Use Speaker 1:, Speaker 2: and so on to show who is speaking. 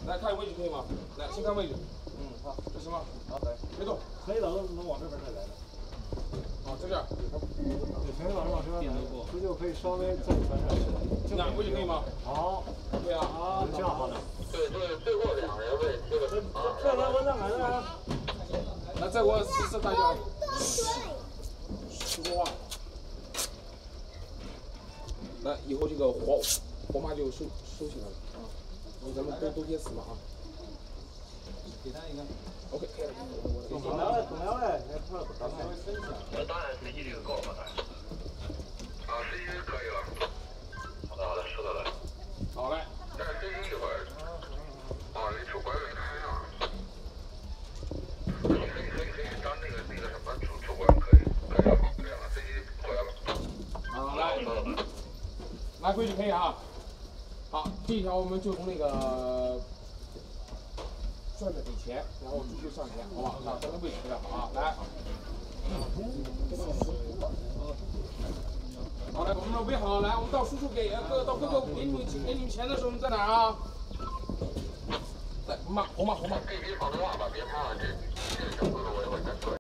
Speaker 1: 来看位置可以吗？来，先看位置。
Speaker 2: 嗯，好，
Speaker 1: 这行吗？
Speaker 2: 好，可以。
Speaker 1: 别动。
Speaker 2: 可以了，能往这边再来的。
Speaker 1: 好，在这儿。
Speaker 2: 对，可以往这边来，不就可以稍微再传上去。
Speaker 1: 这样位置可以吗？
Speaker 2: 好，
Speaker 1: 对啊。
Speaker 2: 好，这样好的。
Speaker 3: 对，最后2人位，这个
Speaker 2: 这来我哪来的？
Speaker 1: 来，再给我试大家。不说话。来，以后这个火马就收起来了啊！咱们都贴死嘛啊！
Speaker 2: 给他一个。
Speaker 1: OK， 可以了。
Speaker 2: 怎么了？怎么了？来，快点，咱们分享。
Speaker 3: 当然11这个够了，当然。啊，11可以了。好的，收到了。
Speaker 1: 好嘞。
Speaker 3: 但是11一会儿，离出拐没开呢。可以，当那个什么出拐可以了，11回来了。
Speaker 1: 好，来，来规矩可以啊。好，这一条我们就从那个转着给钱，然后继续上钱，好吧？那咱们位置比较好啊，来。好嘞，我们围好，来，我们到叔叔到哥哥给你们钱的时候，你在哪儿啊？来，红马。
Speaker 3: 别跑的话吧，别跑了，这小哥哥我一会儿再说。